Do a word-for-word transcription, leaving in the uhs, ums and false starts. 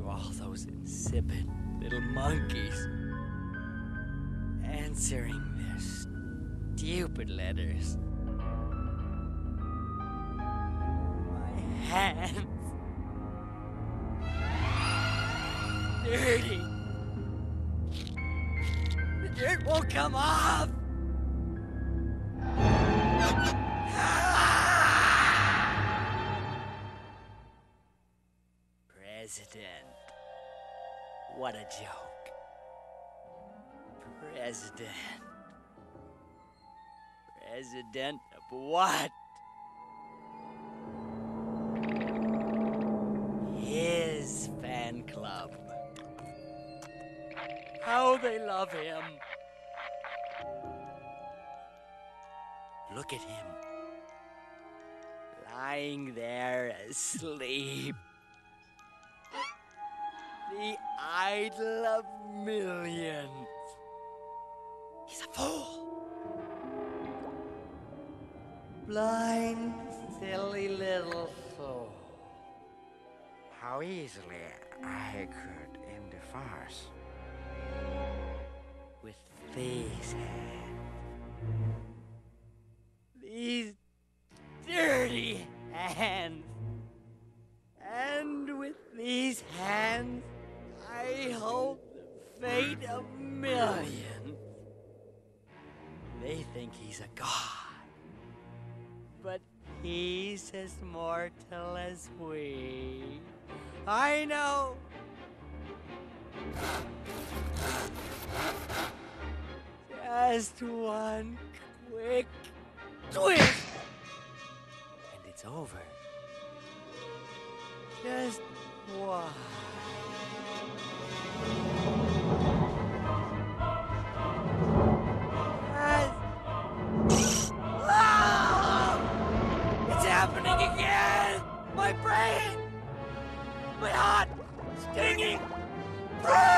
all those insipid little monkeys answering their stupid letters. My hands. Dirty. The dirt won't come off. President. What a joke. President. President of what? His fan club. How they love him. Look at him. Lying there asleep. The idol of millions. He's a fool. Blind, silly little fool. How easily I could end the farce. With these hands. These dirty hands. And with these hands, I hold the fate of millions. They think he's a god, but he's as mortal as we. I know. Just one quick twist, and it's over. Just one. Just... Ah! It's happening again! My brain! My hot, stinging brain!